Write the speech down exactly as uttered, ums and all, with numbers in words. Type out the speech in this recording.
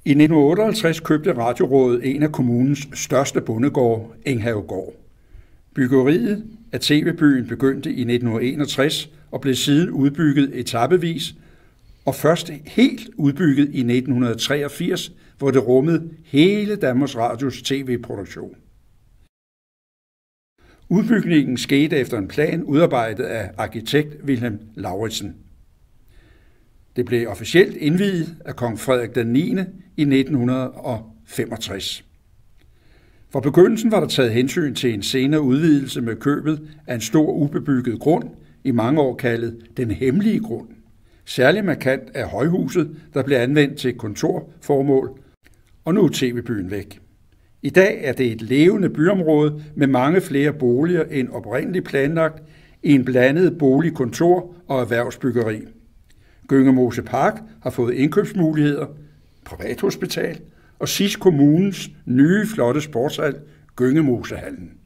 I nitten otteoghalvtreds købte Radiorådet en af kommunens største bondegårde, Enghavegård. Byggeriet af T V-byen begyndte i nitten enogtres og blev siden udbygget etapevis, og først helt udbygget i nitten treogfirs, hvor det rummede hele Danmarks Radios tv-produktion. Udbygningen skete efter en plan udarbejdet af arkitekt Vilhelm Lauritzen. Det blev officielt indviet af kong Frederik den niende i nitten femogtres. Fra begyndelsen var der taget hensyn til en senere udvidelse med købet af en stor ubebygget grund, i mange år kaldet den hemmelige grund. Særlig markant er højhuset, der blev anvendt til kontorformål, og nu er T V-byen væk. I dag er det et levende byområde med mange flere boliger end oprindeligt planlagt i en blandet bolig-, kontor- og erhvervsbyggeri. Gyngemose Park har fået indkøbsmuligheder, privathospital og sidst kommunens nye flotte sportshal, Gyngemosehallen.